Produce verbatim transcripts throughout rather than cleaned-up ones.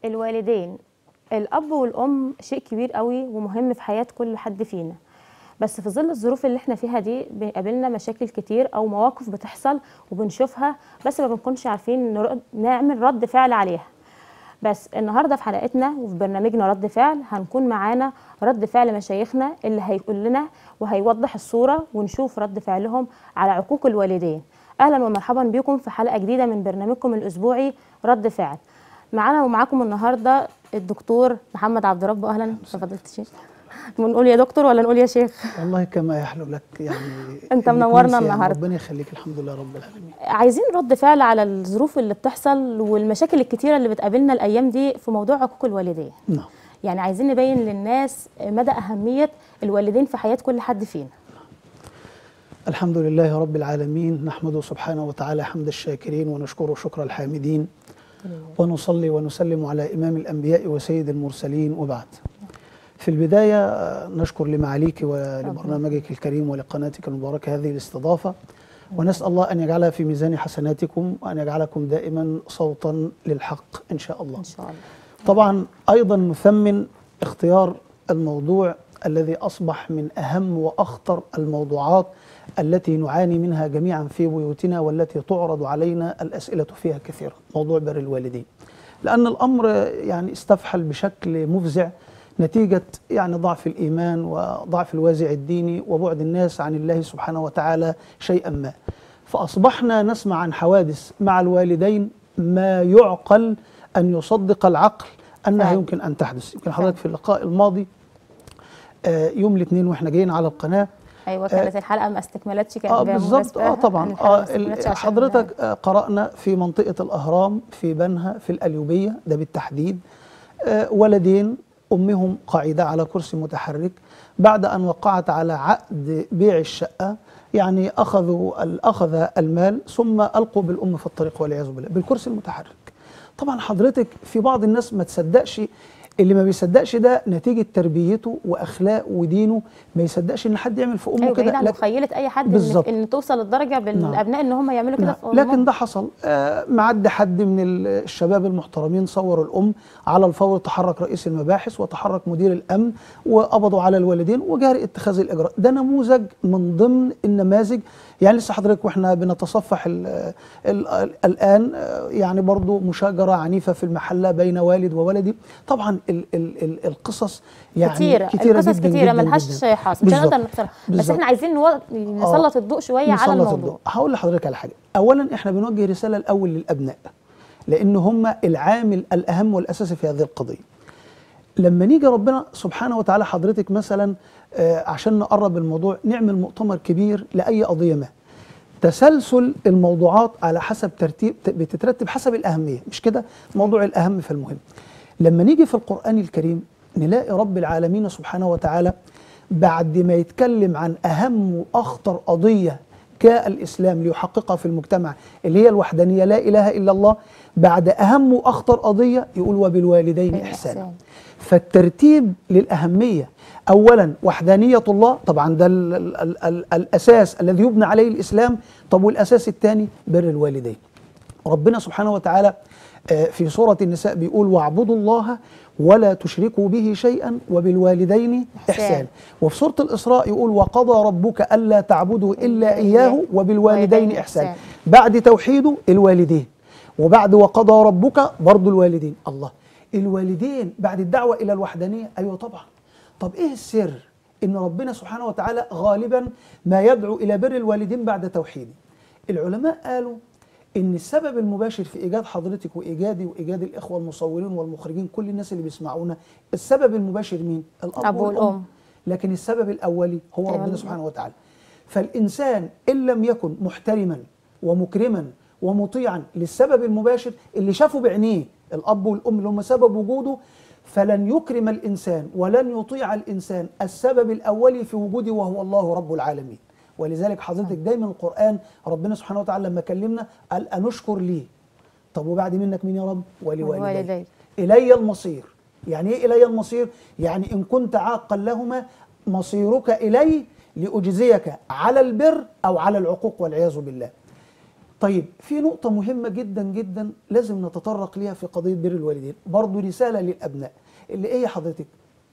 الوالدين، الأب والأم شيء كبير قوي ومهم في حياة كل حد فينا. بس في ظل الظروف اللي احنا فيها دي بيقابلنا مشاكل كتير أو مواقف بتحصل وبنشوفها، بس ما بنكونش عارفين نرد نعمل رد فعل عليها. بس النهارده في حلقتنا وفي برنامجنا رد فعل هنكون معانا رد فعل مشايخنا اللي هيقول لنا وهيوضح الصورة ونشوف رد فعلهم على عقوق الوالدين. أهلا ومرحبا بكم في حلقة جديدة من برنامجكم الأسبوعي رد فعل. معانا ومعاكم النهارده الدكتور محمد عبد ربه. اهلا فضيله الشيخ. بنقول يا دكتور ولا نقول يا شيخ؟ والله كما يحلو لك يعني. انت منورنا النهارده. يعني ربنا يخليك. الحمد لله رب العالمين. عايزين رد فعل على الظروف اللي بتحصل والمشاكل الكتيره اللي بتقابلنا الايام دي في موضوع عقوق الوالدين. نعم. يعني عايزين نبين للناس مدى اهميه الوالدين في حياه كل حد فينا. الحمد لله رب العالمين، نحمده سبحانه وتعالى حمد الشاكرين ونشكره شكر الحامدين، ونصلي ونسلم على إمام الأنبياء وسيد المرسلين، وبعد. في البداية نشكر لمعاليك ولبرنامجك الكريم ولقناتك المباركة هذه الاستضافة، ونسأل الله أن يجعلها في ميزان حسناتكم وأن يجعلكم دائما صوتا للحق إن شاء الله. إن شاء الله. طبعا أيضا نثمن اختيار الموضوع الذي أصبح من أهم وأخطر الموضوعات التي نعاني منها جميعا في بيوتنا، والتي تعرض علينا الأسئلة فيها كثيرا، موضوع بر الوالدين. لأن الأمر يعني استفحل بشكل مفزع نتيجة يعني ضعف الإيمان وضعف الوازع الديني وبعد الناس عن الله سبحانه وتعالى شيئا ما. فأصبحنا نسمع عن حوادث مع الوالدين ما يعقل أن يصدق العقل أنها فعلا يمكن أن تحدث. يمكن حضرتك في اللقاء الماضي يوم الاثنين واحنا جايين على القناة، ايوه كانت آه الحلقه ما استكملتش، كانت اه بالظبط. اه طبعا اه حضرتك آه قرأنا في منطقة الأهرام في بنها في القليوبية ده بالتحديد، آه ولدين أمهم قاعدة على كرسي متحرك، بعد أن وقعت على عقد بيع الشقة يعني أخذوا أخذ المال ثم ألقوا بالأم في الطريق والعياذ بالله بالكرسي المتحرك. طبعا حضرتك في بعض الناس ما تصدقش، اللي ما بيصدقش ده نتيجة تربيته وأخلاق ودينه، ما يصدقش إن حد يعمل في أمه أيوة كده. بعيد عن مخيلة أي حد إن, إن توصل الدرجة بالأبناء نعم. إن هم يعملوا كده نعم. في أمهم. لكن ده حصل. آه معد حد من الشباب المحترمين صوروا الأم، على الفور تحرك رئيس المباحث وتحرك مدير الأمن وقبضوا على الوالدين وجاري اتخاذ الإجراء. ده نموذج من ضمن النماذج. يعني لسه حضرتك واحنا بنتصفح ال ال ال الآن يعني برضو مشاجرة عنيفة في المحلة بين والد وولدي. طبعا ال ال ال القصص يعني كتيرة كتيرة القصص جدا كتيرة جدا ملهاش حاصر، مش هنقدر نخسرها، بس احنا عايزين نو... نسلط الضوء شوية على الموضوع. الضوء. هقول لحضرتك على حاجة. أولا احنا بنوجه رسالة الأول للأبناء، لأن هم العامل الأهم والأساسي في هذه القضية. لما نيجي ربنا سبحانه وتعالى حضرتك مثلا آه عشان نقرب الموضوع نعمل مؤتمر كبير لأي قضية ما، تسلسل الموضوعات على حسب ترتيب بتترتب حسب الأهمية، مش كده؟ موضوع الأهم فالمهم. لما نيجي في القرآن الكريم نلاقي رب العالمين سبحانه وتعالى بعد ما يتكلم عن أهم وأخطر قضية جاء الإسلام ليحققها في المجتمع اللي هي الوحدانية لا إله إلا الله، بعد أهم وأخطر قضية يقول وبالوالدين إحسانا. فالترتيب للأهمية، أولا وحدانية الله، طبعا ده ال ال ال ال الأساس الذي يبنى عليه الإسلام. طب والأساس الثاني بر الوالدين. ربنا سبحانه وتعالى في سورة النساء بيقول واعبدوا الله ولا تشركوا به شيئا وبالوالدين إحسانا. وفي سورة الإسراء يقول وقضى ربك ألا تعبدوا إلا إياه وبالوالدين إحسانا. بعد توحيده الوالدين، وبعد وقضى ربك برضو الوالدين. الله، الوالدين بعد الدعوة إلى الوحدانية. أيوة طبعا. طب إيه السر إن ربنا سبحانه وتعالى غالبا ما يدعو إلى بر الوالدين بعد توحيده؟ العلماء قالوا إن السبب المباشر في إيجاد حضرتك وإيجادي وإيجاد الإخوة المصورين والمخرجين كل الناس اللي بيسمعونا، السبب المباشر مين؟ الأب والأم. لكن السبب الأولي هو ربنا أيوة سبحانه وتعالى. فالإنسان إن لم يكن محترما ومكرما ومطيعا للسبب المباشر اللي شافه بعينيه الأب والأم اللي هم سبب وجوده، فلن يكرم الإنسان ولن يطيع الإنسان السبب الأولي في وجوده وهو الله رب العالمين. ولذلك حضرتك دايما القرآن ربنا سبحانه وتعالى لما كلمنا قال أنشكر لي. طب وبعد منك مين يا رب؟ ولوالدي. إلي المصير. يعني إيه إلي المصير؟ يعني إن كنت عاقا لهما مصيرك إلي لأجزيك على البر أو على العقوق والعياذ بالله. طيب في نقطة مهمة جدا جدا لازم نتطرق ليها في قضية بر الوالدين، برضو رسالة للأبناء اللي إيه حضرتك؟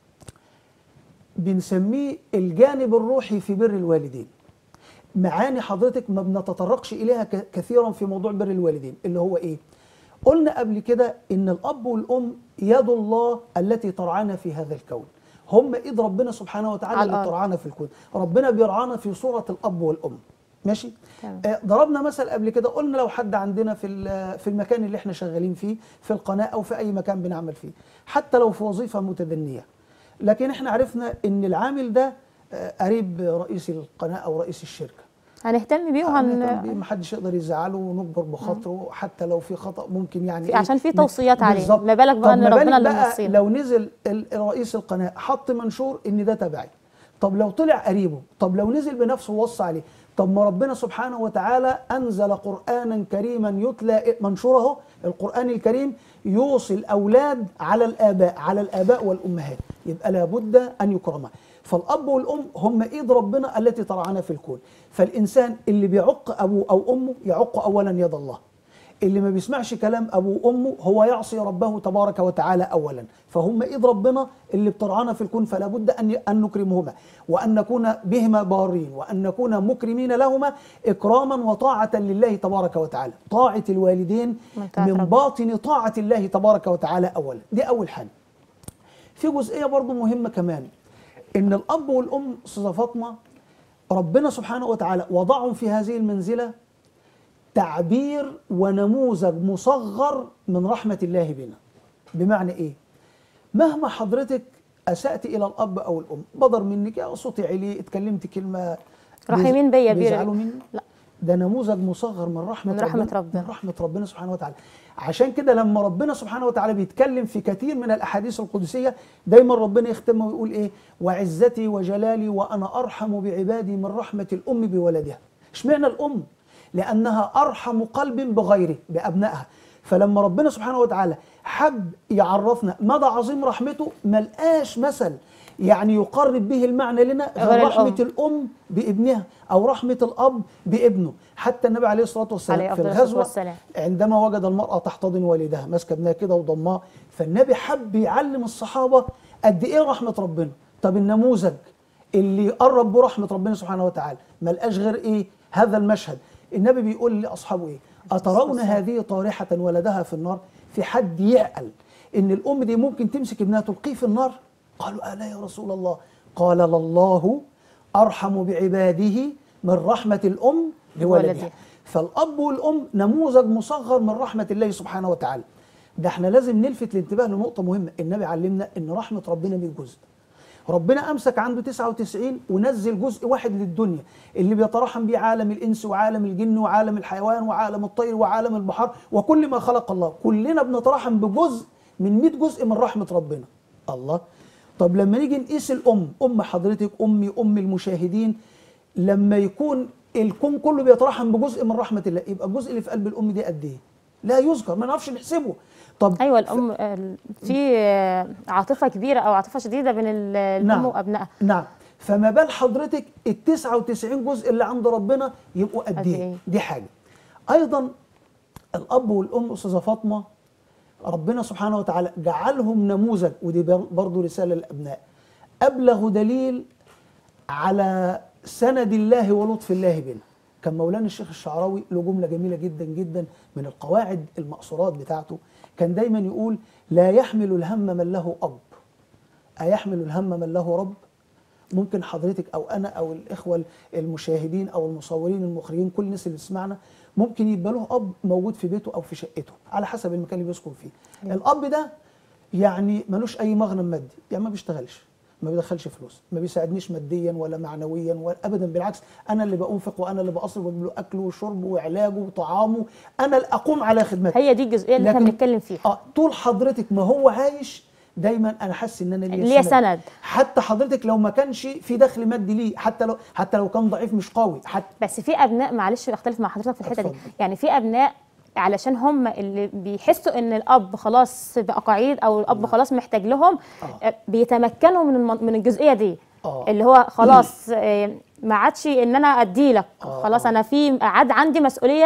بنسميه الجانب الروحي في بر الوالدين. معاني حضرتك ما بنتطرقش إليها كثيرا في موضوع بر الوالدين، اللي هو إيه؟ قلنا قبل كده إن الأب والأم يد الله التي ترعانا في هذا الكون، هم إيد ربنا سبحانه وتعالى اللي ترعانا في الكون، ربنا بيرعانا في صورة الأب والأم. ماشي؟ آه ضربنا مثل قبل كده، قلنا لو حد عندنا في في المكان اللي احنا شغالين فيه، في القناة أو في أي مكان بنعمل فيه، حتى لو في وظيفة متدنية، لكن احنا عرفنا إن العامل ده آه قريب رئيس القناة أو رئيس الشركة، هنهتم بيه وهن بيه، محدش يقدر يزعله ونجبر بخاطره، حتى لو في خطأ ممكن يعني في عشان في توصيات عليه، ما بالك بقى ان ربنا اللي موصينا. لو نزل رئيس القناة حط منشور ان ده تبعي، طب لو طلع قريبه، طب لو نزل بنفسه ووصى عليه، طب ما ربنا سبحانه وتعالى أنزل قرآنا كريما يتلى منشوره، القرآن الكريم يوصي الأولاد على الآباء، على الآباء والأمهات، يبقى لابد أن يكرمها. فالأب والأم هم إيد ربنا التي ترعانا في الكون، فالإنسان اللي بيعق أبوه أو أمه يعق أولا يد الله، اللي ما بيسمعش كلام أبوه وأمه هو يعصي ربه تبارك وتعالى أولا، فهم إيد ربنا اللي بترعانا في الكون، فلا بد أن أن نكرمهما وأن نكون بهما بارين وأن نكون مكرمين لهما إكراما وطاعة لله تبارك وتعالى. طاعة الوالدين من باطن طاعة الله تبارك وتعالى أولا، دي أول حاجة. في جزئية برضو مهمة كمان، إن الأب والأم أستاذة فاطمة ربنا سبحانه وتعالى وضعهم في هذه المنزلة تعبير ونموذج مصغر من رحمة الله بنا. بمعنى إيه؟ مهما حضرتك أسأت إلى الأب أو الأم، بدر منك يا صوتي عليه، اتكلمت كلمة رحمين بيا بيزعلوا مني، لا، ده نموذج مصغر من رحمة من رحمة ربنا, ربنا من رحمة ربنا سبحانه وتعالى. عشان كده لما ربنا سبحانه وتعالى بيتكلم في كثير من الأحاديث القدسية دايما ربنا يختمه ويقول إيه؟ وعزتي وجلالي وأنا أرحم بعبادي من رحمة الأم بولدها. اشمعنى الأم؟ لأنها أرحم قلب بغيره بأبنائها. فلما ربنا سبحانه وتعالى حب يعرفنا مدى عظيم رحمته، ملقاش مثل يعني يقرب به المعنى لنا غير رحمة الأم بابنها أو رحمة الأب بابنه. حتى النبي عليه الصلاة والسلام في الغزوة عندما وجد المرأة تحتضن والدها ماسكة ابنها كده وضماه، فالنبي حب يعلم الصحابة قد إيه رحمة ربنا. طب النموذج اللي يقرب برحمة ربنا سبحانه وتعالى ملقاش غير إيه؟ هذا المشهد. النبي بيقول لأصحابه إيه؟ أترون هذه طارحة ولدها في النار؟ في حد يعقل إن الأم دي ممكن تمسك ابنها تلقيه في النار؟ قالوا ألا يا رسول الله؟ قال لله أرحم بعباده من رحمة الأم بولدها. فالأب والأم نموذج مصغر من رحمة الله سبحانه وتعالى. ده احنا لازم نلفت الانتباه لنقطة مهمة، النبي علمنا إن رحمة ربنا مية جزء. ربنا أمسك عنده تسعة وتسعين ونزل جزء واحد للدنيا اللي بيترحم بيه عالم الإنس وعالم الجن وعالم الحيوان وعالم الطير وعالم البحر وكل ما خلق الله. كلنا بنترحم بجزء من مئة جزء من رحمة ربنا. الله. طب لما نيجي نقيس الأم، أم حضرتك، أمي، أم المشاهدين، لما يكون الكون كله بيترحم بجزء من رحمة الله، يبقى الجزء اللي في قلب الأم دي قد إيه؟ لا يذكر، ما نعرفش نحسبه. طب ايوه الام في عاطفه كبيره او عاطفه شديده بين الام نعم وابنائها. نعم. فما بال حضرتك ال تسعة وتسعين جزء اللي عند ربنا يبقوا قد ايه؟ دي حاجه. ايضا الاب والام استاذه فاطمه ربنا سبحانه وتعالى جعلهم نموذج، ودي برضه رساله للابناء، ابلغ دليل على سند الله ولطف الله بنا. كان مولانا الشيخ الشعراوي له جمله جميله جدا جدا من القواعد المأثورات بتاعته، كان دايما يقول لا يحمل الهم من له أب أيحمل الهم من له رب. ممكن حضرتك أو أنا أو الإخوة المشاهدين أو المصورين المخرجين كل الناس اللي بتسمعنا ممكن يبقى له أب موجود في بيته أو في شقته على حسب المكان اللي بيسكن فيه. مم. الأب ده يعني ملوش أي مغنم مادي، يعني ما بيشتغلش، ما بيدخلش فلوس، ما بيساعدنيش ماديا ولا معنويا ولا ابدا، بالعكس انا اللي بأنفق وانا اللي بأصرف له اكله وشربه وعلاجه وطعامه، انا اللي اقوم على خدمته. هي دي الجزئيه اللي احنا بنتكلم فيها. اه طول حضرتك ما هو عايش دايما انا حاسس ان انا ليا سند. سند حتى حضرتك لو ما كانش في دخل مادي ليه، حتى لو حتى لو كان ضعيف مش قوي حتى. بس في ابناء، معلش بختلف مع حضرتك في الحته دي، يعني في ابناء علشان هم اللي بيحسوا ان الاب خلاص بقى قعيد او الاب خلاص محتاج لهم، آه. بيتمكنوا من من الجزئيه دي. آه. اللي هو خلاص ما عادش ان انا ادي لك، آه. خلاص انا في عاد عندي مسؤوليه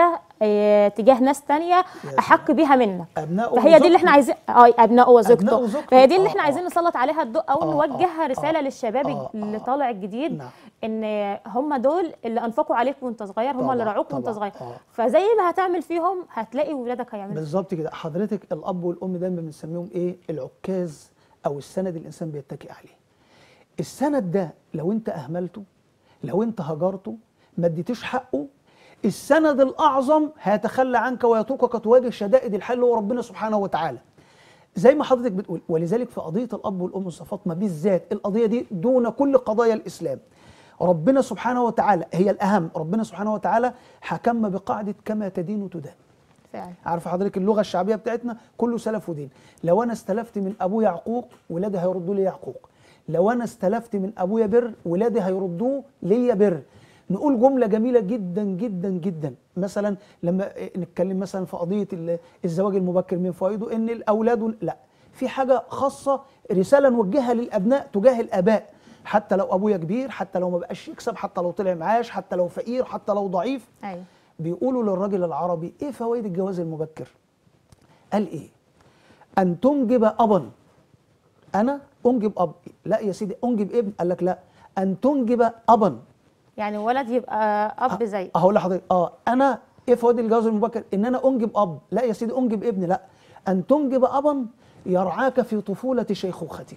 آه، تجاه ناس تانية احق بيها منك. ابنائه فهي دي اللي احنا عايزين اه ابنائه وزوجته، أبنائه وزوجته. فهي دي اللي آه، احنا آه. عايزين نسلط عليها الضوء او آه، نوجهها آه، رساله آه، للشباب آه، اللي آه. طالع الجديد، نعم. ان هم دول اللي انفقوا عليك وانت صغير، هم اللي طبعاً، رعوك وانت طبعاً. صغير. آه. فزي ما هتعمل فيهم هتلاقي ولادك هيعملوا. بالظبط كده. حضرتك الاب والام دايما بنسميهم ايه؟ العكاز او السند اللي الانسان بيتكئ عليه. السند ده لو انت اهملته، لو انت هجرته، ما اديتش حقه، السند الاعظم هيتخلى عنك ويتركك تواجه شدائد الحال هو ربنا سبحانه وتعالى. زي ما حضرتك بتقول، ولذلك في قضيه الاب والام فاطمه بالذات، القضيه دي دون كل قضايا الاسلام. ربنا سبحانه وتعالى هي الاهم، ربنا سبحانه وتعالى حكم بقاعده كما تدين تدان. فعلا. عارف حضرتك اللغه الشعبيه بتاعتنا كله سلف ودين. لو انا استلفت من ابويا عقوق ولادي هيردوا لي يعقوق، لو انا استلفت من ابويا بر ولادي هيردوه ليا بر. نقول جمله جميله جدا جدا جدا، مثلا لما نتكلم مثلا في قضيه الزواج المبكر من فوائده ان الاولاد، لا، في حاجه خاصه رساله نوجهها للابناء تجاه الاباء، حتى لو ابويا كبير، حتى لو ما بقاش يكسب، حتى لو طلع معاش، حتى لو فقير، حتى لو ضعيف. ايوه. بيقولوا للراجل العربي ايه فوائد الجواز المبكر؟ قال ايه؟ ان تنجب ابا. انا انجب اب، لا يا سيدي انجب ابن. قال لك لا، ان تنجب ابا. يعني ولد يبقى اب زي هقول لحضرتك اه انا ايه فوائد الجواز المبكر؟ ان انا انجب اب. لا يا سيدي انجب ابن. لا، ان تنجب ابا يرعاك في طفوله شيخوختك.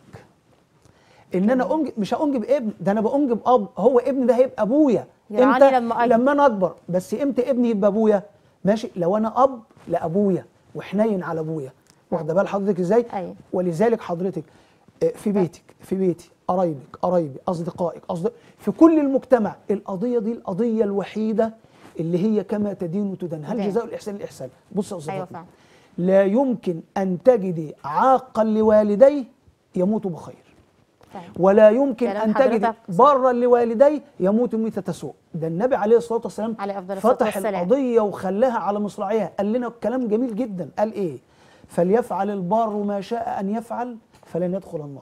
ان انا انجب، مش هانجب ابن، ده انا بانجب اب. هو ابن ده هيبقى ابويا يرعاني لما أكبر. لما انا اكبر. بس امتى ابني يبقى ابويا؟ ماشي، لو انا اب لابويا وحنين على ابويا. واخده بال حضرتك ازاي؟ أيوة. ولذلك حضرتك في بيتك، في بيتي، قرايبك، قرايبي، اصدقائك، اصدق في كل المجتمع، القضيه دي القضيه الوحيده اللي هي كما تدين تدان. هل جزاء الاحسان الاحسان؟ بص يا استاذ أيوة فاطمة، فعلا. لا يمكن ان تجدي عاقا لوالديه يموت بخير، فعلا. ولا يمكن كلام ان تجد حضرتك برا لوالديه يموت ميتة سوء. ده النبي عليه الصلاه والسلام عليه أفضل الصلاة فتح والسلام. القضيه وخلاها على مصراعيها. قال لنا كلام جميل جدا. قال ايه؟ فليفعل البار ما شاء ان يفعل فلن يدخل النار،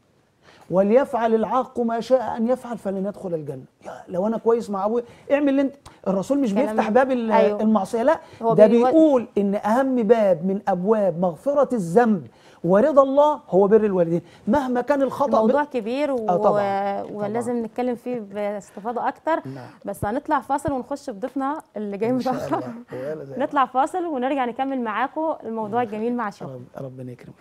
وليفعل العاق ما شاء ان يفعل فلن يدخل الجنه. يا لو انا كويس مع ابويا اعمل اللي انت. الرسول مش كلام- بيفتح باب ال- أيوة. المعصيه، لا، هو ده بيو- بيقول ان اهم باب من ابواب مغفره الذنب ورضا الله هو بر الوالدين، مهما كان الخطا. الموضوع ب... كبير و... آه طبعاً. ولازم طبعاً. نتكلم فيه باستفاضه اكتر. نعم. بس هنطلع فاصل ونخش بضيفنا اللي جاي إن شاء متاخر. الله. ولا زي نطلع فاصل ونرجع نكمل معاكم الموضوع الجميل مع شو. رب ربنا يكرمك.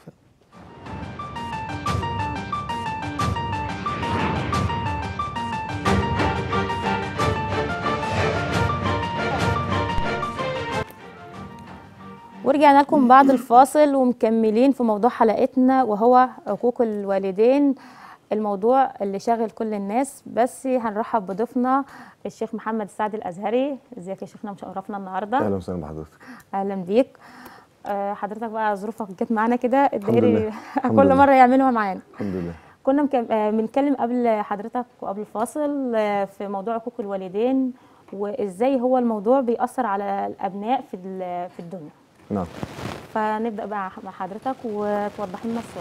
ورجعنا لكم بعد الفاصل ومكملين في موضوع حلقتنا وهو عقوق الوالدين، الموضوع اللي شاغل كل الناس. بس هنرحب بضيفنا الشيخ محمد السعد الازهري. ازيك يا شيخنا؟ مشرفنا النهارده. اهلا وسهلا بحضرتك. اهلا بيك. أه حضرتك بقى ظروفك جت معانا كده الحمد لله. كل مره يعملوها معانا. الحمد لله. كنا بنتكلم قبل حضرتك وقبل الفاصل في موضوع عقوق الوالدين وازاي هو الموضوع بيأثر على الابناء في في الدنيا. نعم. فنبدأ بقى مع حضرتك وتوضح لنا الصورة.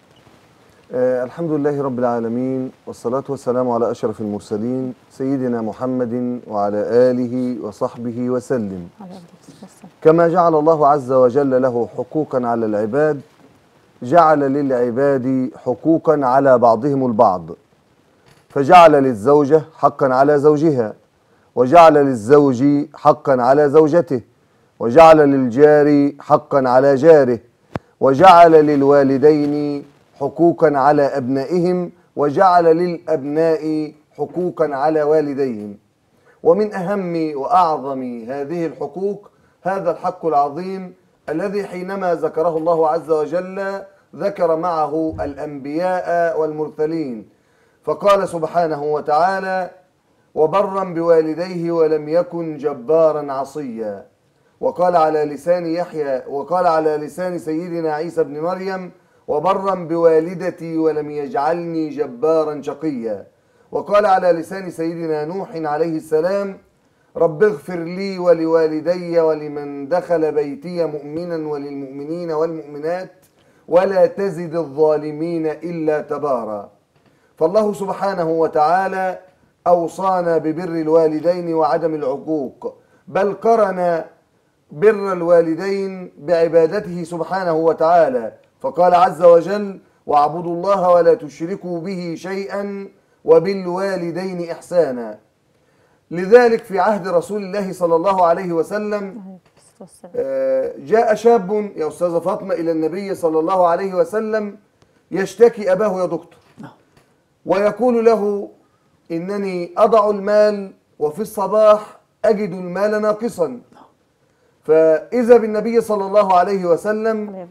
آه الحمد لله رب العالمين، والصلاة والسلام على أشرف المرسلين سيدنا محمد وعلى آله وصحبه وسلم. كما جعل الله عز وجل له حقوقا على العباد، جعل للعباد حقوقا على بعضهم البعض، فجعل للزوجة حقا على زوجها، وجعل للزوج حقا على زوجته، وجعل للجار حقا على جاره، وجعل للوالدين حقوقا على أبنائهم، وجعل للأبناء حقوقا على والديهم. ومن أهم وأعظم هذه الحقوق هذا الحق العظيم الذي حينما ذكره الله عز وجل ذكر معه الأنبياء والمرسلين، فقال سبحانه وتعالى: وبرا بوالديه ولم يكن جبارا عصيا. وقال على لسان يحيى وقال على لسان سيدنا عيسى بن مريم: وبرا بوالدتي ولم يجعلني جبارا شقيا. وقال على لسان سيدنا نوح عليه السلام: رب اغفر لي ولوالدي ولمن دخل بيتي مؤمنا وللمؤمنين والمؤمنات ولا تزد الظالمين إلا تبارا. فالله سبحانه وتعالى أوصانا ببر الوالدين وعدم العقوق، بل قرن بر الوالدين بعبادته سبحانه وتعالى، فقال عز وجل: واعبدوا الله ولا تشركوا به شيئا وبالوالدين إحسانا. لذلك في عهد رسول الله صلى الله عليه وسلم جاء شاب يا أستاذة فاطمة إلى النبي صلى الله عليه وسلم يشتكي أباه يا دكتور، ويقول له: إنني أضع المال وفي الصباح أجد المال ناقصا. فإذا بالنبي صلى الله عليه وسلم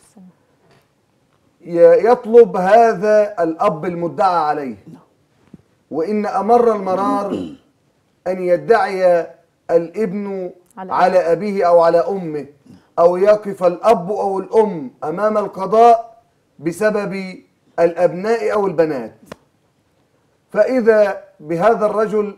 يطلب هذا الأب المدعى عليه، وإن أمر المرار أن يدعي الابن على أبيه أو على أمه، أو يقف الأب أو الأم أمام القضاء بسبب الأبناء أو البنات. فإذا بهذا الرجل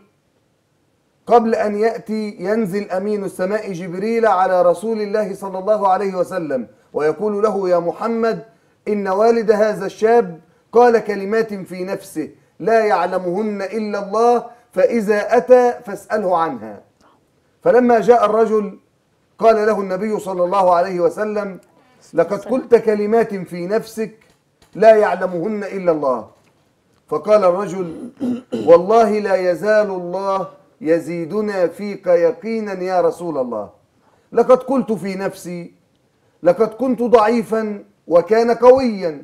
قبل أن يأتي ينزل أمين السماء جبريل على رسول الله صلى الله عليه وسلم ويقول له: يا محمد، إن والد هذا الشاب قال كلمات في نفسه لا يعلمهن إلا الله، فإذا أتى فاسأله عنها. فلما جاء الرجل قال له النبي صلى الله عليه وسلم: لقد قلت كلمات في نفسك لا يعلمهن إلا الله. فقال الرجل: والله لا يزال الله يزيدنا فيك يقينا يا رسول الله. لقد قلت في نفسي: لقد كنت ضعيفا وكان قويا،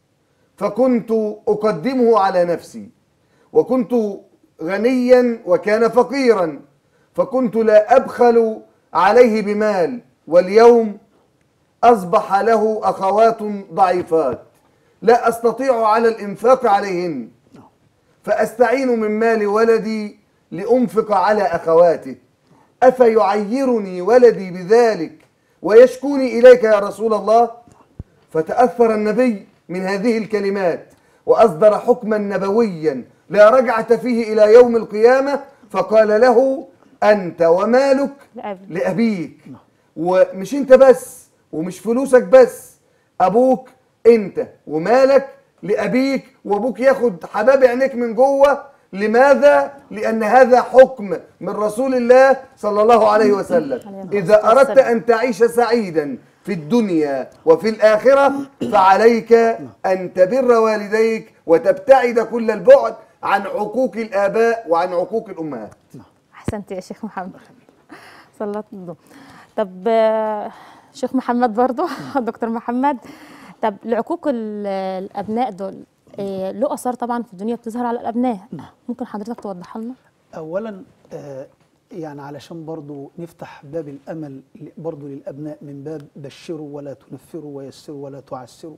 فكنت أقدمه على نفسي، وكنت غنيا وكان فقيرا، فكنت لا أبخل عليه بمال، واليوم أصبح له أخوات ضعيفات لا أستطيع على الإنفاق عليهن، فأستعين من مال ولدي لأنفق على أخواته، أفيعيرني ولدي بذلك ويشكوني إليك يا رسول الله؟ فتأثر النبي من هذه الكلمات وأصدر حكما نبويا لا رجعة فيه إلى يوم القيامة، فقال له: أنت ومالك لأبيك. ومش أنت بس ومش فلوسك بس، أبوك أنت ومالك لأبيك، وأبوك ياخد حباب عينيك من جوه. لماذا؟ لأن هذا حكم من رسول الله صلى الله عليه وسلم. إذا أردت أن تعيش سعيدا في الدنيا وفي الآخرة فعليك أن تبر والديك وتبتعد كل البعد عن عقوق الآباء وعن عقوق الأمهات. أحسنت يا شيخ محمد، صلى الله. طب شيخ محمد برضو دكتور محمد، طب لعقوق الأبناء دول له أثار طبعا في الدنيا بتظهر على الأبناء، ممكن حضرتك توضحها لنا؟ أولا آه يعني علشان برضو نفتح باب الأمل برضو للأبناء من باب بشروا ولا تنفروا ويسروا ولا تعسروا.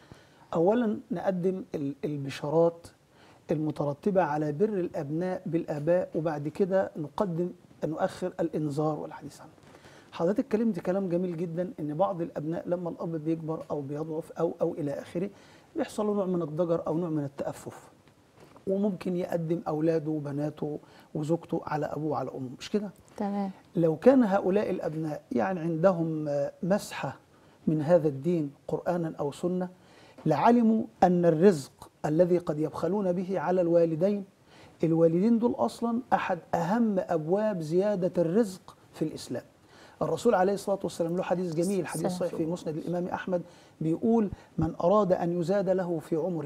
أولا نقدم البشارات المترتبة على بر الأبناء بالآباء، وبعد كده نقدم نؤخر الإنذار والحديث عنه. حضرتك اتكلمت كلام جميل جدا ان بعض الابناء لما الاب بيكبر او بيضعف او او الى اخره بيحصل له نوع من الضجر او نوع من التأفف، وممكن يقدم اولاده وبناته وزوجته على ابوه وعلى امه، مش كده؟ تمام. لو كان هؤلاء الابناء يعني عندهم مسحه من هذا الدين قرانا او سنه لعلموا ان الرزق الذي قد يبخلون به على الوالدين، الوالدين دول اصلا احد اهم ابواب زياده الرزق في الاسلام. الرسول عليه الصلاة والسلام له حديث جميل، حديث صحيح في مسند الإمام أحمد، بيقول: من أراد أن يزاد له في عمره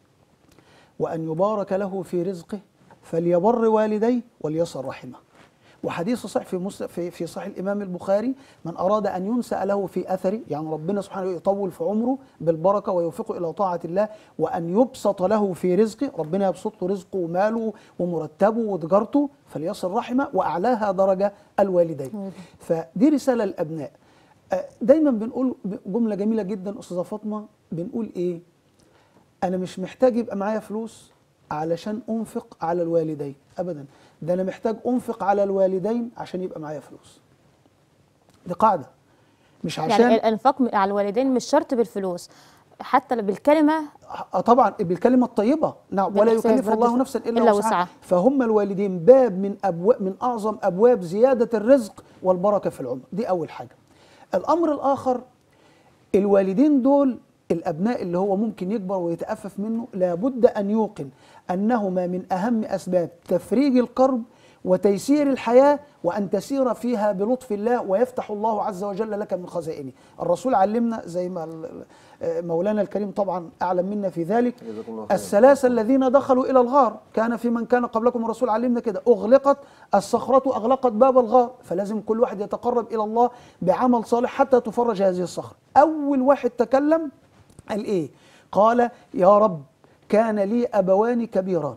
وأن يبارك له في رزقه فليبر والديه وليصل رحمه. وحديث صحيح في في في صحيح الإمام البخاري: من أراد أن ينسأ له في أثره، يعني ربنا سبحانه يطول في عمره بالبركة ويوفقه إلى طاعة الله، وأن يبسط له في رزقه، ربنا يبسط له رزقه وماله ومرتبه وتجارته، فليصل رحمه، وأعلاها درجة الوالدين. فدي رسالة للأبناء. دايما بنقول جملة جميلة جدا أستاذة فاطمة، بنقول إيه؟ أنا مش محتاج يبقى معايا فلوس علشان أنفق على الوالدين، أبدا، ده أنا محتاج أنفق على الوالدين عشان يبقى معايا فلوس. دي قاعدة، مش عشان يعني الإنفاق على الوالدين مش شرط بالفلوس، حتى بالكلمة. طبعا بالكلمة الطيبة، نعم، ولا يكلف الله نفسا إلا, إلا وسعها. فهم الوالدين باب من أبواب من أعظم أبواب زيادة الرزق والبركة في العمر. دي أول حاجة. الأمر الآخر، الوالدين دول الأبناء اللي هو ممكن يكبر ويتأفف منه، لابد أن يوقن أنهما من أهم أسباب تفريج الكرب وتيسير الحياة، وأن تسير فيها بلطف الله، ويفتح الله عز وجل لك من خزائنه. الرسول علمنا زي ما مولانا الكريم طبعا أعلم منا في ذلك، الثلاثة الذين دخلوا إلى الغار كان في من كان قبلكم. الرسول علمنا كده، أغلقت الصخرة أغلقت باب الغار، فلازم كل واحد يتقرب إلى الله بعمل صالح حتى تفرج هذه الصخرة. أول واحد تكلم قال إيه؟ قال يا رب كان لي أبوان كبيران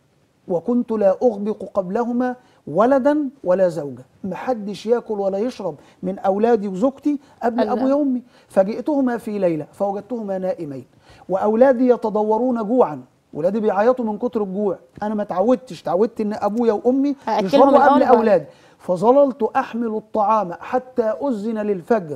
وكنت لا أغبق قبلهما ولدا ولا زوجة، محدش ياكل ولا يشرب من أولادي وزوجتي قبل أبويا وأمي، فجئتهما في ليلة فوجدتهما نائمين وأولادي يتضورون جوعا، ولادي بيعيطوا من كتر الجوع، أنا ما تعودتش، تعودت إن أبويا وأمي يشربوا قبل أولادي، فظللت أحمل الطعام حتى أذن للفجر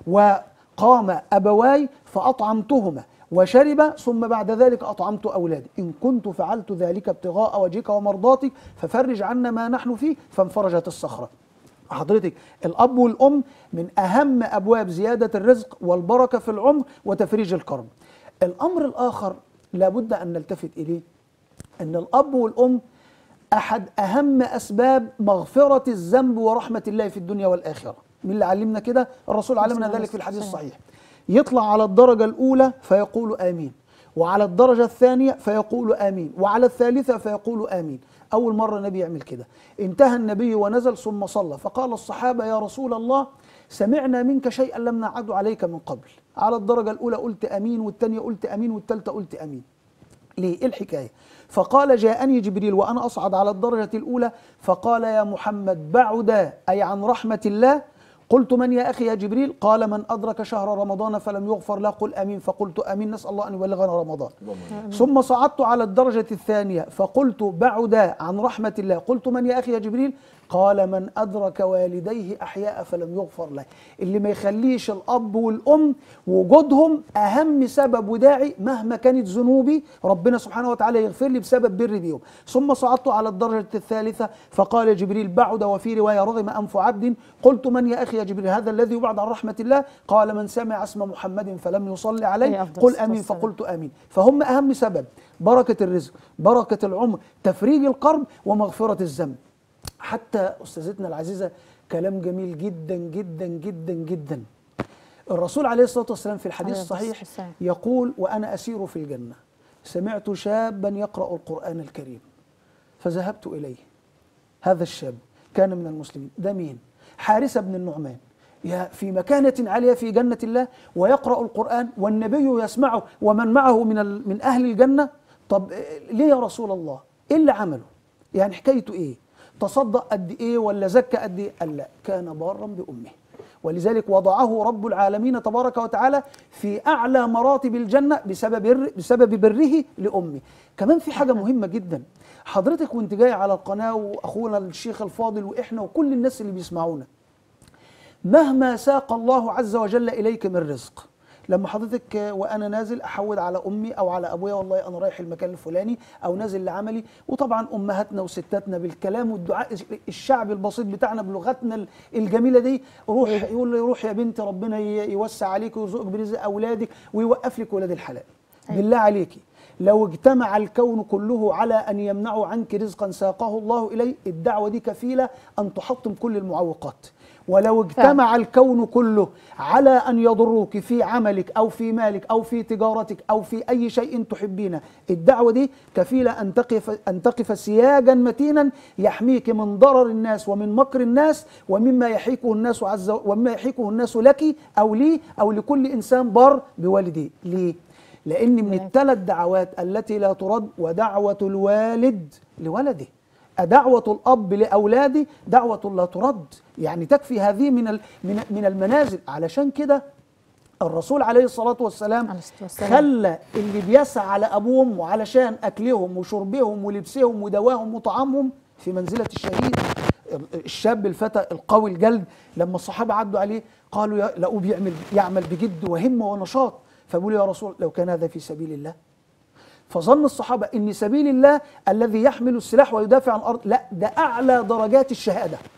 وقام أبواي فأطعمتهما وشرب، ثم بعد ذلك أطعمت أولادي، إن كنت فعلت ذلك ابتغاء وجهك ومرضاتك ففرج عنا ما نحن فيه، فانفرجت الصخرة. حضرتك الأب والأم من أهم أبواب زيادة الرزق والبركة في العمر وتفريج الكرب. الأمر الآخر لابد أن نلتفت إليه، أن الأب والأم أحد أهم أسباب مغفرة الذنب ورحمة الله في الدنيا والآخرة. مين اللي علمنا كده؟ الرسول علمنا ذلك في الحديث الصحيح. يطلع على الدرجة الأولى فيقول آمين، وعلى الدرجة الثانية فيقول آمين، وعلى الثالثة فيقول آمين. أول مرة النبي يعمل كده، انتهى النبي ونزل ثم صلى، فقال الصحابة يا رسول الله سمعنا منك شيئا لم نعد عليك من قبل. على الدرجة الأولى قلت آمين، والثانية قلت آمين، والثالثة قلت آمين. ليه؟ إيه الحكاية؟ فقال جاءني جبريل وأنا أصعد على الدرجة الأولى فقال يا محمد بعد أي عن رحمة الله. قلت من يا أخي يا جبريل؟ قال من أدرك شهر رمضان فلم يغفر له قل أمين، فقلت أمين، نسأل الله أن يبلغنا رمضان. ثم صعدت على الدرجة الثانية فقلت بعد عن رحمة الله. قلت من يا أخي يا جبريل؟ قال من أدرك والديه أحياء فلم يغفر له. اللي ما يخليش الأب والأم وجودهم أهم سبب وداعي مهما كانت ذنوبي ربنا سبحانه وتعالى يغفر لي بسبب بري بيهم. ثم صعدت على الدرجة الثالثة فقال جبريل بعد وفي رواية رغم أنف عبد. قلت من يا أخي يا جبريل هذا الذي يبعد عن رحمة الله؟ قال من سمع اسم محمد فلم يصلي عليه قل أمين، فقلت أمين. فهم أهم سبب بركة الرزق، بركة العمر، تفريج الكرب، ومغفرة الذنب. حتى أستاذتنا العزيزة كلام جميل جدا جدا جدا جدا. الرسول عليه الصلاة والسلام في الحديث الصحيح يقول وأنا أسير في الجنة سمعت شابا يقرأ القرآن الكريم فذهبت إليه. هذا الشاب كان من المسلمين. ده مين؟ حارثة بن النعمان، في مكانة عالية في جنة الله ويقرأ القرآن والنبي يسمعه ومن معه من من أهل الجنة. طب ليه يا رسول الله؟ إيه اللي عمله؟ يعني حكايته إيه؟ تصدق قد إيه ولا زكى قد إيه؟ قال لا، كان بارا بأمه، ولذلك وضعه رب العالمين تبارك وتعالى في أعلى مراتب الجنة بسبب بسبب بره لأمه. كمان في حاجة مهمة جدا، حضرتك وانت جاي على القناة وأخونا الشيخ الفاضل وإحنا وكل الناس اللي بيسمعونا، مهما ساق الله عز وجل إليك من رزق، لما حضرتك وأنا نازل أحود على أمي أو على أبويا والله أنا رايح المكان الفلاني أو نازل لعملي، وطبعا أمهاتنا وستاتنا بالكلام والدعاء الشعب البسيط بتاعنا بلغتنا الجميلة دي، روح يقول لي روح يا بنتي ربنا يوسع عليك ويرزقك برزق أولادك ويوقف لك ولاد الحلال. بالله عليكي لو اجتمع الكون كله على أن يمنعوا عنك رزقا ساقه الله إليه، الدعوة دي كفيلة أن تحطم كل المعوقات. ولو اجتمع الكون كله على أن يضروك في عملك أو في مالك أو في تجارتك أو في أي شيء تحبينه، الدعوة دي كفيلة أن تقف أن تقف سياجا متينا يحميك من ضرر الناس ومن مكر الناس ومما يحيكه الناس عز ومما يحيكه الناس لك أو لي أو لكل إنسان بار بوالديه. ليه؟ لأن من الثلاث دعوات التي لا ترد ودعوة الوالد لولده، دعوة الأب لأولاده دعوة لا ترد، يعني تكفي هذه من من المنازل. علشان كده الرسول عليه الصلاة والسلام خلى اللي بيسعى على أبوهم وعلشان أكلهم وشربهم ولبسهم ودواهم وطعامهم في منزلة الشهيد. الشاب الفتى القوي الجلد لما الصحابة عدوا عليه قالوا لقوه بيعمل يعمل بجد وهمة ونشاط، فبقولوا يا رسول لو كان هذا في سبيل الله. فظن الصحابة ان سبيل الله الذي يحمل السلاح ويدافع عن الارض، لا ده اعلى درجات الشهادة،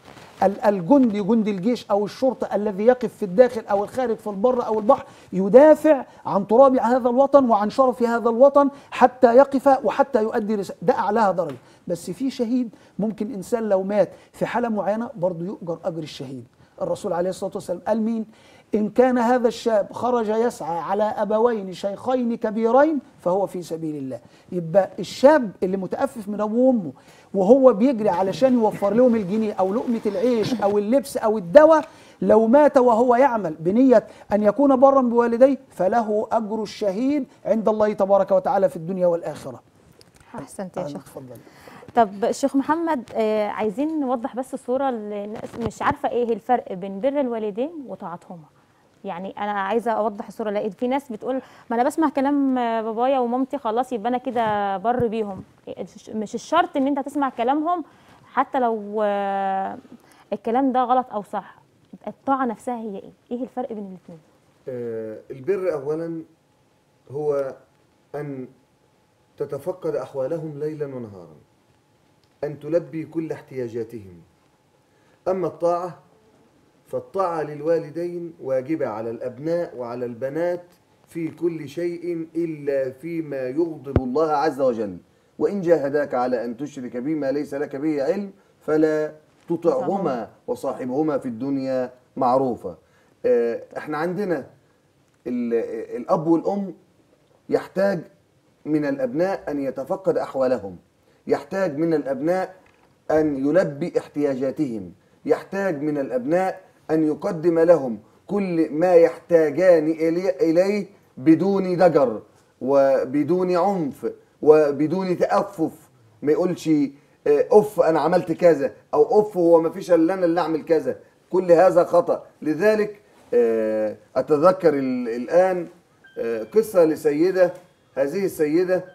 الجندي جندي الجيش أو الشرطة الذي يقف في الداخل أو الخارج في البر أو البحر يدافع عن تراب هذا الوطن وعن شرف هذا الوطن حتى يقف وحتى يؤدي رسالة، ده أعلاها درجة. بس في شهيد ممكن إنسان لو مات في حالة معينة برضه يؤجر أجر الشهيد. الرسول عليه الصلاة والسلام قال مين؟ إن كان هذا الشاب خرج يسعى على أبوين شيخين كبيرين فهو في سبيل الله. يبقى الشاب اللي متأفف من أبوه وأمه وهو بيجري علشان يوفر لهم الجنيه أو لقمة العيش أو اللبس أو الدواء، لو مات وهو يعمل بنية أن يكون برا بوالديه فله أجر الشهيد عند الله تبارك وتعالى في الدنيا والآخرة. أحسنت يا شيخ. تفضل. طب شيخ محمد، آه عايزين نوضح بس الصورة اللي الناس مش عارفة ايه الفرق بين بر الوالدين وطاعتهما. يعني انا عايزه اوضح الصوره، لقيت في ناس بتقول ما انا بسمع كلام بابايا ومامتي خلاص يبقى انا كده بر بيهم. مش الشرط ان انت تسمع كلامهم حتى لو الكلام ده غلط او صح. الطاعه نفسها هي ايه؟ ايه الفرق بين الاثنين؟ آه البر اولا هو ان تتفقد احوالهم ليلا ونهارا، ان تلبي كل احتياجاتهم. اما الطاعه فالطاعة للوالدين واجبة على الأبناء وعلى البنات في كل شيء إلا فيما يغضب الله عز وجل. وإن جاهداك على أن تشرك بما ليس لك به علم فلا تطعهما وصاحبهما في الدنيا معروفة. احنا عندنا الأب والأم يحتاج من الأبناء أن يتفقد أحوالهم، يحتاج من الأبناء أن يلبي احتياجاتهم، يحتاج من الأبناء أن يقدم لهم كل ما يحتاجان إليه بدون ضجر وبدون عنف وبدون تأفف. ما يقولش أوف أنا عملت كذا أو أوف هو ما فيش إلا أنا اللي أعمل كذا، كل هذا خطأ. لذلك أتذكر الآن قصة لسيدة، هذه السيدة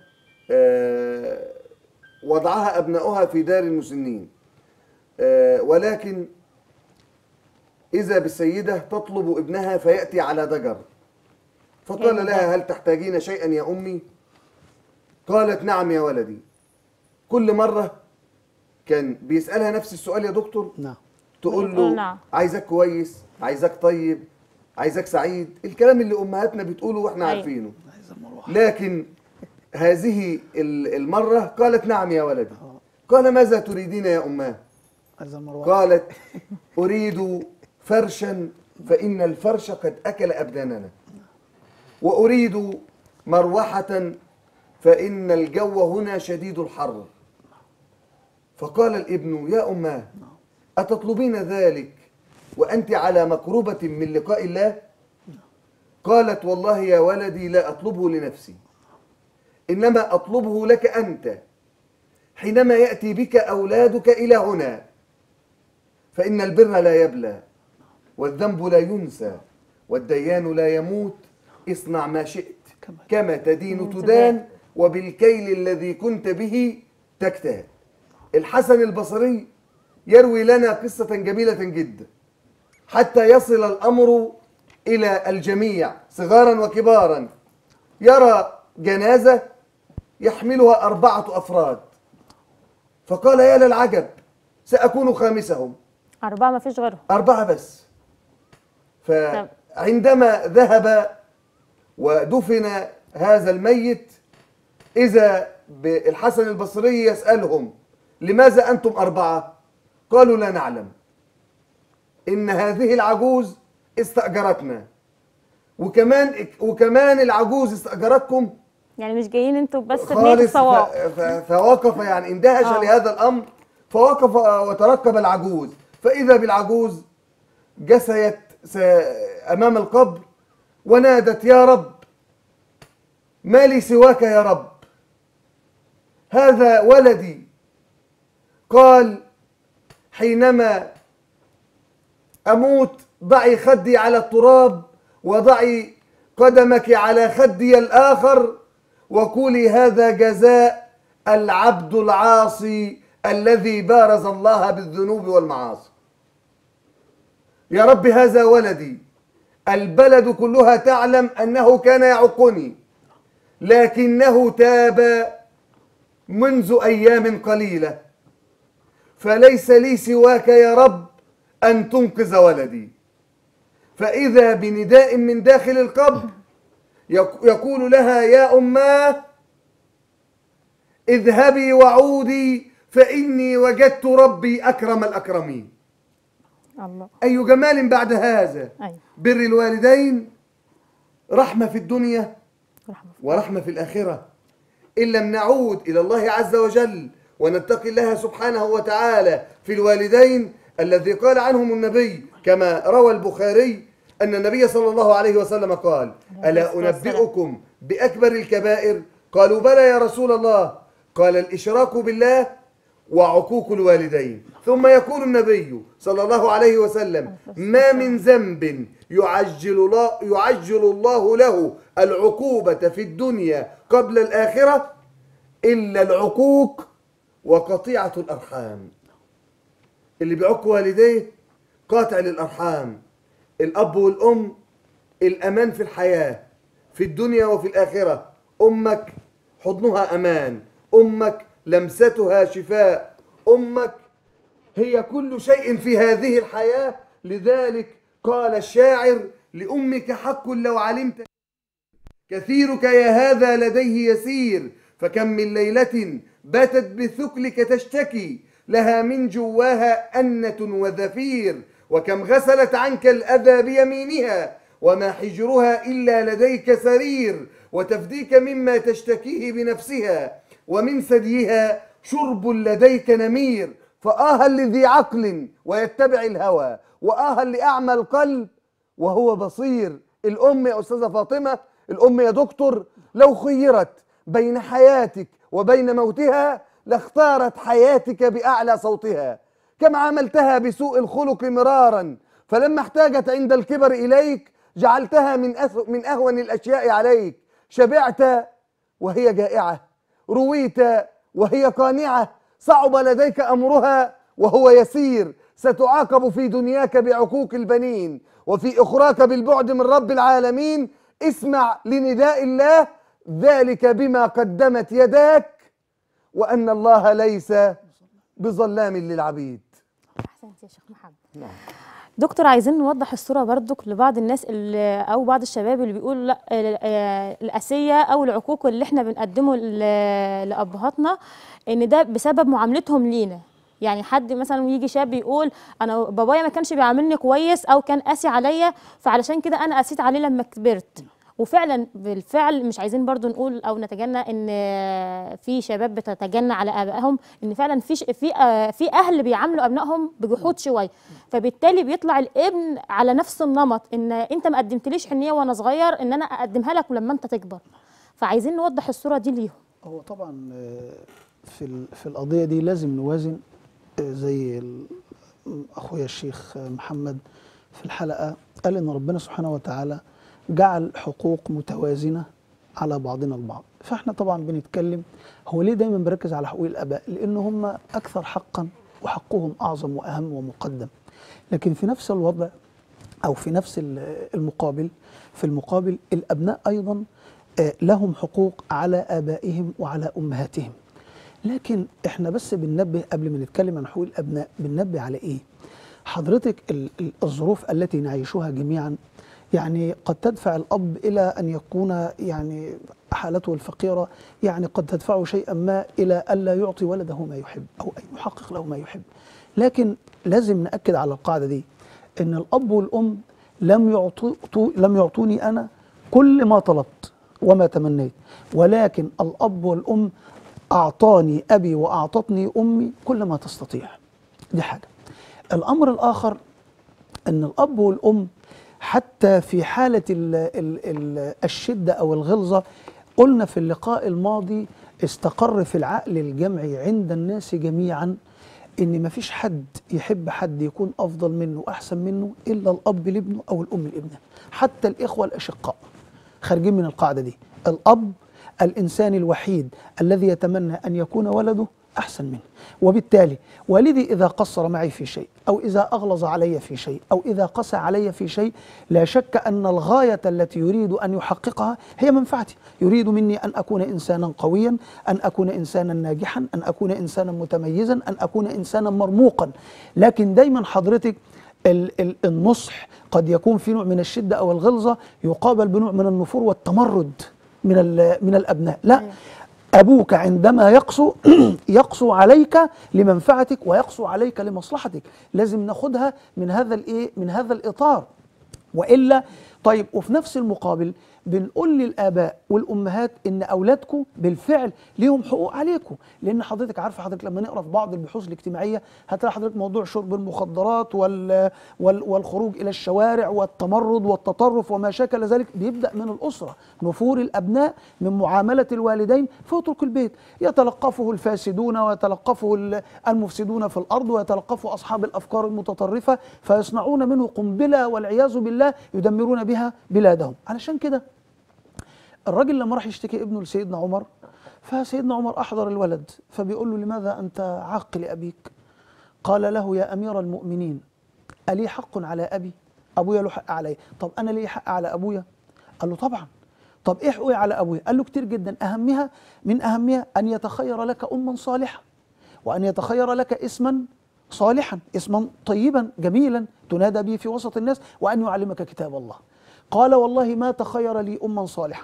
وضعها أبنائها في دار المسنين، ولكن إذا بالسيدة تطلب ابنها فيأتي على ضجر، فقال لها هل تحتاجين شيئا يا أمي؟ قالت نعم يا ولدي. كل مرة كان بيسألها نفس السؤال يا دكتور، نعم، تقول له نعم. عايزك كويس، عايزك طيب، عايزك سعيد، الكلام اللي أمهاتنا بتقوله وإحنا عارفينه. لكن هذه المرة قالت نعم يا ولدي. قال ماذا تريدين يا أماه؟ قالت أريد فرشا فإن الفرش قد أكل أبداننا، وأريد مروحة فإن الجو هنا شديد الحر. فقال الابن يا أماه أتطلبين ذلك وأنت على مكروبة من لقاء الله؟ قالت والله يا ولدي لا أطلبه لنفسي، إنما أطلبه لك أنت حينما يأتي بك أولادك إلى هنا، فإن البر لا يبلى والذنب لا ينسى والديان لا يموت. اصنع ما شئت كما تدين تدان وبالكيل الذي كنت به تجتهد. الحسن البصري يروي لنا قصة جميلة جدا حتى يصل الأمر إلى الجميع صغارا وكبارا. يرى جنازة يحملها أربعة أفراد، فقال يا للعجب سأكون خامسهم. أربعة ما فيش غيرهم، أربعة بس. فعندما ذهب ودفن هذا الميت إذا بالحسن البصري يسألهم لماذا أنتم أربعة؟ قالوا لا نعلم، إن هذه العجوز استأجرتنا وكمان وكمان العجوز استأجرتكم، يعني مش جايين انتوا بس بنية الصواب. فوقف يعني اندهش آه. لهذا الأمر، فوقف وترقب العجوز، فإذا بالعجوز جسيت أمام القبر ونادت يا رب ما لي سواك يا رب، هذا ولدي. قال حينما أموت ضعي خدي على التراب وضعي قدمك على خدي الآخر وقولي هذا جزاء العبد العاصي الذي بارز الله بالذنوب والمعاصي. يا رب هذا ولدي، البلد كلها تعلم أنه كان يعقني لكنه تاب منذ أيام قليلة، فليس لي سواك يا رب أن تنقذ ولدي، فإذا بنداء من داخل القبر يقول لها: يا أماه اذهبي وعودي فإني وجدت ربي أكرم الأكرمين. الله. أي جمال بعد هذا. أيوة. بر الوالدين رحمة في الدنيا رحمة. ورحمة في الآخرة. إن لم نعود إلى الله عز وجل ونتقي الله سبحانه وتعالى في الوالدين الذي قال عنهم النبي كما روى البخاري أن النبي صلى الله عليه وسلم قال: ألا أنبئكم بأكبر الكبائر؟ قالوا: بلى يا رسول الله. قال: الإشراك بالله وعقوق الوالدين. ثم يقول النبي صلى الله عليه وسلم: ما من ذنب يعجل الله, يعجل الله له العقوبة في الدنيا قبل الآخرة إلا العقوق وقطيعة الأرحام. اللي بيعق والديه قاطع للأرحام. الأب والأم الأمان في الحياة في الدنيا وفي الآخرة. أمك حضنها أمان، أمك لمستها شفاء، أمك هي كل شيء في هذه الحياة. لذلك قال الشاعر: لأمك حق لو علمت كثيرك يا هذا لديه يسير، فكم من ليلة باتت بثقلك تشتكي لها من جواها أنة وذفير، وكم غسلت عنك الأذى بيمينها وما حجرها إلا لديك سرير، وتفديك مما تشتكيه بنفسها ومن ثديها شرب لديك نمير. فآها لذي عقل ويتبع الهوى، وآها لأعمى القلب وهو بصير. الأم يا أستاذة فاطمة، الأم يا دكتور، لو خيرت بين حياتك وبين موتها لاختارت حياتك بأعلى صوتها. كم عاملتها بسوء الخلق مرارا، فلما احتاجت عند الكبر إليك جعلتها من من أهون الأشياء عليك. شبعت وهي جائعة، رويت وهي قانعة، صعب لديك أمرها وهو يسير. ستعاقب في دنياك بعقوق البنين، وفي أخراك بالبعد من رب العالمين. اسمع لنداء الله: ذلك بما قدمت يداك وأن الله ليس بظلام للعبيد. أحسنت يا شيخ محمد. دكتور، عايزين نوضح الصورة برضك لبعض الناس اللي أو بعض الشباب اللي بيقولوا لا القاسية أو العقوق اللي احنا بنقدمه لأبهاتنا إن ده بسبب معاملتهم لينا. يعني حد مثلا يجي شاب يقول أنا بابايا ما كانش بيعاملني كويس أو كان قاسي عليا، فعلشان كده أنا قاسيت عليه لما كبرت. وفعلا بالفعل مش عايزين برضو نقول او نتجنى ان في شباب بتتجنى على ابائهم، ان فعلا في في في اهل بيعاملوا ابنائهم بجحود شويه، فبالتالي بيطلع الابن على نفس النمط، ان انت ما قدمتليش حنيه وانا صغير ان انا اقدمها لك لما انت تكبر. فعايزين نوضح الصوره دي ليهم. هو طبعا في في القضيه دي لازم نوازن، زي اخويا الشيخ محمد في الحلقه قال ان ربنا سبحانه وتعالى جعل حقوق متوازنة على بعضنا البعض. فاحنا طبعا بنتكلم هو ليه دايما بركز على حقوق الآباء؟ لأن هم أكثر حقا وحقهم أعظم وأهم ومقدم. لكن في نفس الوضع أو في نفس المقابل في المقابل الأبناء أيضا لهم حقوق على آبائهم وعلى أمهاتهم. لكن احنا بس بننبه قبل ما نتكلم عن حقوق الأبناء، بننبه على إيه؟ حضرتك الظروف التي نعيشها جميعا يعني قد تدفع الأب إلى أن يكون يعني حالته الفقيرة يعني قد تدفعه شيئا ما إلى ألا يعطي ولده ما يحب أو أن يحقق له ما يحب. لكن لازم نأكد على القاعدة دي، إن الأب والأم لم يعطو لم يعطوني أنا كل ما طلبت وما تمنيت، ولكن الأب والأم أعطاني أبي وأعطتني أمي كل ما تستطيع. دي حاجة. الأمر الآخر أن الأب والأم حتى في حالة ال ال ال الشدة أو الغلظة، قلنا في اللقاء الماضي استقر في العقل الجمعي عند الناس جميعا إن مفيش حد يحب حد يكون أفضل منه وأحسن منه إلا الأب لابنه أو الأم لابنها. حتى الإخوة الأشقاء خارجين من القاعدة دي. الأب الإنسان الوحيد الذي يتمنى أن يكون ولده أحسن منه، وبالتالي والدي إذا قصر معي في شيء أو إذا أغلظ علي في شيء أو إذا قسى علي في شيء، لا شك أن الغاية التي يريد أن يحققها هي منفعتي. يريد مني أن أكون إنسانا قويا، أن أكون إنسانا ناجحا، أن أكون إنسانا متميزا، أن أكون إنسانا مرموقا. لكن دايما حضرتك ال ال النصح قد يكون في نوع من الشدة أو الغلظة يقابل بنوع من النفور والتمرد من من الأبناء. لا، أبوك عندما يقسو يقسو عليك لمنفعتك ويقسو عليك لمصلحتك، لازم ناخدها من هذا الإيه من هذا الإطار، وإلا طيب. وفي نفس المقابل بنقول للآباء والأمهات إن أولادكم بالفعل ليهم حقوق عليكم، لأن حضرتك عارفة، حضرتك لما نقرأ في بعض البحوث الاجتماعية هتلاقي حضرتك موضوع شرب المخدرات وال وال والخروج إلى الشوارع والتمرد والتطرف وما شاكل ذلك بيبدأ من الأسرة. نفور الأبناء من معاملة الوالدين فيترك البيت، يتلقفه الفاسدون ويتلقفه المفسدون في الأرض ويتلقفه أصحاب الأفكار المتطرفة فيصنعون منه قنبلة والعياذ بالله يدمرون بها بلادهم. علشان كده الراجل لما راح يشتكي ابنه لسيدنا عمر، فسيدنا عمر أحضر الولد فبيقول له: لماذا أنت عاق لأبيك؟ قال له: يا أمير المؤمنين، ألي حق على أبي؟ أبويا له حق علي، طب أنا لي حق على أبويا؟ قال له: طبعا. طب إيه حقوقي على أبويا؟ قال له: كتير جدا، أهمها من أهمها أن يتخير لك أما صالحة، وأن يتخير لك اسما صالحا، اسما طيبا جميلا تنادى به في وسط الناس، وأن يعلمك كتاب الله. قال: والله ما تخير لي أما صالحا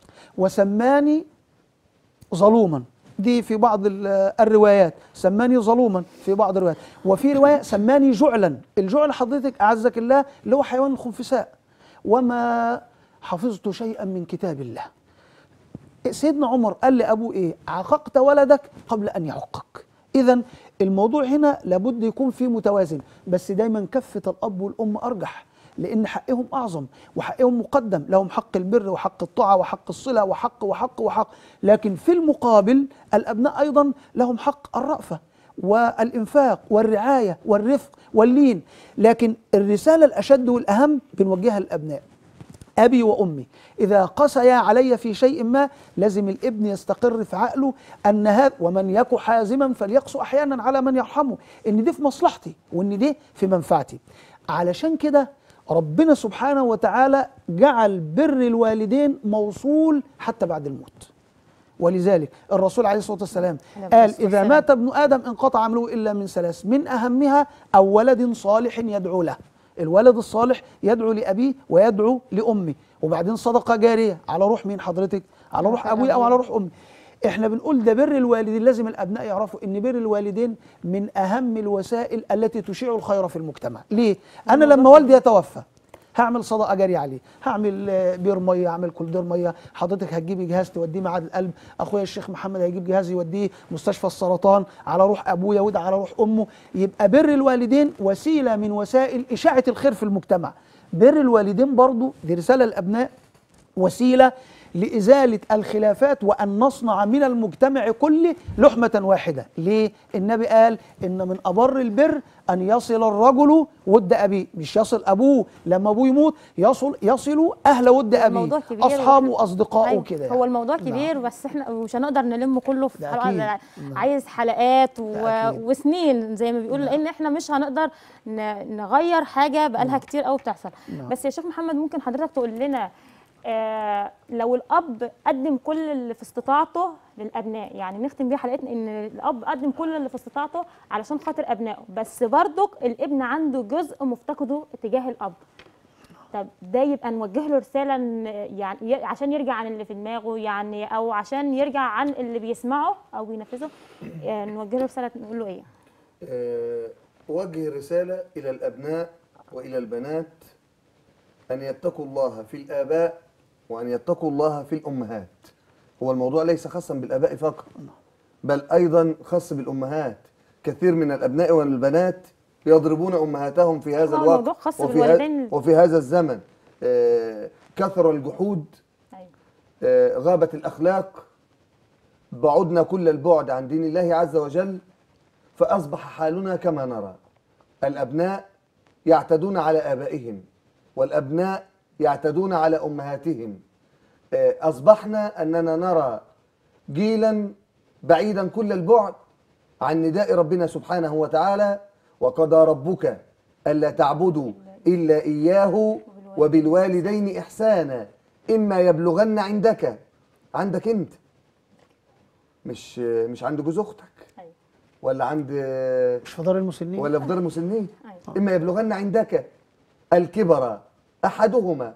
وسماني ظلوما، دي في بعض الروايات سماني ظلوما في بعض الروايات، وفي رواية سماني جعلا. الجعل حضرتك أعزك الله اللي هو حيوان الخنفساء، وما حفظت شيئا من كتاب الله. سيدنا عمر قال لأبوه إيه؟ عاققت ولدك قبل أن يعقك. إذن الموضوع هنا لابد يكون فيه متوازن، بس دايما كفة الأب والأم أرجح، لأن حقهم أعظم وحقهم مقدم، لهم حق البر وحق الطاعة وحق الصلة وحق وحق وحق، لكن في المقابل الأبناء أيضا لهم حق الرأفة والإنفاق والرعاية والرفق واللين. لكن الرسالة الأشد والأهم بنوجهها للأبناء: أبي وأمي إذا قسيا علي في شيء ما لازم الابن يستقر في عقله أن هذا، ومن يك حازما فليقسو أحيانا على من يرحمه، إن دي في مصلحتي وإن دي في منفعتي. علشان كده ربنا سبحانه وتعالى جعل بر الوالدين موصول حتى بعد الموت. ولذلك الرسول عليه الصلاة والسلام قال: إذا مات ابن آدم انقطع عمله إلا من ثلاث، من أهمها أو ولد صالح يدعو له. الولد الصالح يدعو لأبيه ويدعو لأمه، وبعدين صدقة جارية على روح مين حضرتك؟ على روح أبوي أو على روح أمي. احنا بنقول ده بر الوالدين، لازم الأبناء يعرفوا ان بر الوالدين من أهم الوسائل التي تشيع الخير في المجتمع. ليه؟ أنا لما والدي يتوفى هعمل صدقة جارية عليه، هعمل بير مية، هعمل كولدير مية، حضرتك هتجيبي جهاز توديه معاد القلب، أخويا الشيخ محمد هيجيب جهاز يوديه مستشفى السرطان على روح أبويا وده على روح أمه. يبقى بر الوالدين وسيلة من وسائل إشاعة الخير في المجتمع. بر الوالدين برضو دي رسالة الأبناء، وسيلة لإزالة الخلافات وأن نصنع من المجتمع كله لحمة واحدة. ليه؟ النبي قال: إن من أبر البر أن يصل الرجل ود أبيه، مش يصل أبوه لما أبوه يموت، يصل يصل أهل ود أبيه، أصحابه وأصدقائه أيوة. كده. هو الموضوع كبير، نعم. بس احنا مش هنقدر نلم كله في حلقة، نعم. عايز حلقات و... وسنين زي ما بيقولوا، نعم. لأن احنا مش هنقدر ن... نغير حاجة بقالها نعم. كتير قوي بتحصل. نعم. بس يا شيخ محمد، ممكن حضرتك تقول لنا آه لو الأب قدم كل اللي في استطاعته للأبناء، يعني نختم بيه حلقتنا إن الأب قدم كل اللي في استطاعته علشان خاطر أبنائه، بس برضك الابن عنده جزء مفتقده اتجاه الأب، طب ده يبقى نوجه له رسالة يعني عشان يرجع عن اللي في دماغه، يعني أو عشان يرجع عن اللي بيسمعه أو بينفذه، يعني نوجه له رسالة نقول له إيه؟ أه أوجه رسالة إلى الأبناء وإلى البنات أن يتقوا الله في الآباء وأن يتقوا الله في الأمهات. هو الموضوع ليس خاصا بالآباء فقط، بل أيضا خاص بالأمهات. كثير من الأبناء والبنات يضربون أمهاتهم في هذا الوقت خاص وفي, ها وفي هذا الزمن. آه كثر الجحود، آه غابت الأخلاق، بعدنا كل البعد عن دين الله عز وجل، فأصبح حالنا كما نرى. الأبناء يعتدون على آبائهم، والأبناء يعتدون على أمهاتهم. أصبحنا أننا نرى جيلا بعيدا كل البعد عن نداء ربنا سبحانه وتعالى: وقضى ربك ألا تعبدوا إلا إياه وبالوالدين إحسانا إما يبلغن عندك عندك أنت، مش مش عند جوز أختك، ولا عند مش في دار المسنين ولا في دار المسنين؟ أيوة. إما يبلغن عندك الكبر أحدهما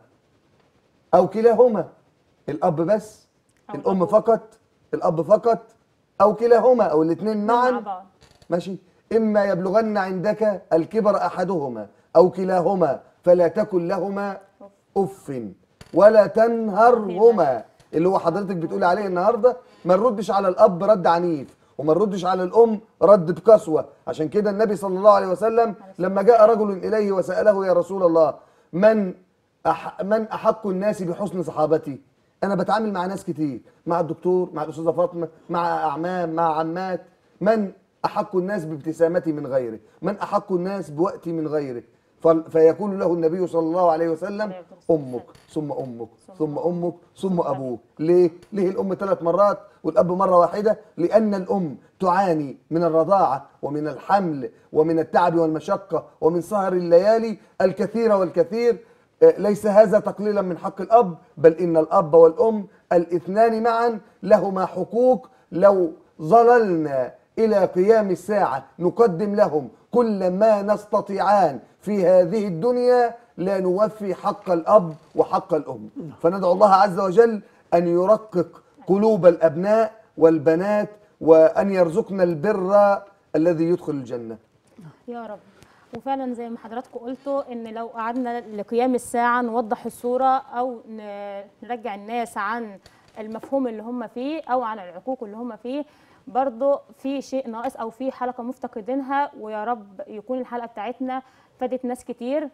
أو كلاهما، الأب بس، أو الأم الأب. فقط، الأب فقط، أو كلاهما أو الاثنين مع معا. بعض. ماشي. إما يبلغن عندك الكبر أحدهما أو كلاهما فلا تكن لهما أف ولا تنهرهما، اللي هو حضرتك بتقولي عليه النهارده. ما نردش على الأب رد عنيف، وما نردش على الأم رد بقسوة. عشان كده النبي صلى الله عليه وسلم لما جاء رجل إليه وسأله: يا رسول الله، من أح من أحق الناس بحسن صحابتي؟ أنا بتعامل مع ناس كتير، مع الدكتور، مع الأستاذة فاطمة، مع أعمام، مع عمات. من أحق الناس بابتسامتي من غيره؟ من أحق الناس بوقتي من غيره؟ فيقول له النبي صلى الله عليه وسلم: أمك ثم أمك ثم أمك ثم أبوك. ليه؟ ليه الأم ثلاث مرات والأب مرة واحدة؟ لأن الأم تعاني من الرضاعة ومن الحمل ومن التعب والمشقة ومن سهر الليالي الكثير والكثير. ليس هذا تقليلا من حق الأب، بل إن الأب والأم الاثنان معا لهما حقوق. لو ظللنا إلى قيام الساعة نقدم لهم كل ما نستطيعان في هذه الدنيا لا نوفي حق الأب وحق الأم. فندعو الله عز وجل أن يرقق قلوب الأبناء والبنات، وأن يرزقنا البر الذي يدخل الجنة يا رب. وفعلا زي ما حضراتكم قلتوا ان لو قعدنا لقيام الساعه نوضح الصوره او نرجع الناس عن المفهوم اللي هم فيه او عن العقوق اللي هم فيه، برضو في شيء ناقص او في حلقه مفتقدينها. ويا رب يكون الحلقه بتاعتنا فادت ناس كتير.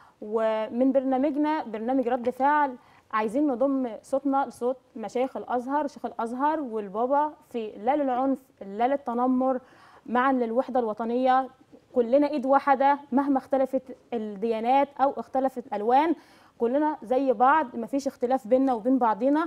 ومن برنامجنا برنامج رد فعل عايزين نضم صوتنا لصوت مشايخ الازهر، شيخ الازهر والبابا، في لا للعنف لا للتنمر، معا للوحده الوطنيه. كلنا ايد واحده مهما اختلفت الديانات او اختلفت الالوان، كلنا زي بعض، مفيش اختلاف بيننا وبين بعضينا.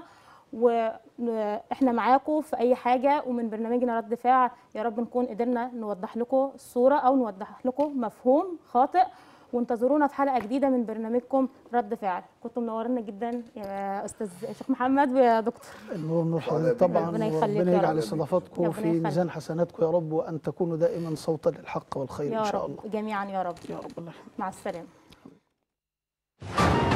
واحنا معاكم في اي حاجه. ومن برنامجنا رد فعل يا رب نكون قدرنا نوضح لكم الصوره او نوضح لكم مفهوم خاطئ. وانتظرونا في حلقه جديده من برنامجكم رد فعل. كنتم منورنا جدا يا استاذ شيخ محمد ويا دكتور. النور نور حضرتك طبعا، ربنا يخليك وربنا يا يجعل رب. استضافتكم ربنا في يخليك. ميزان حسناتكم يا رب، وان تكونوا دائما صوتا للحق والخير يا ان شاء رب الله. جميعا يا رب. يا رب الله. مع السلامه.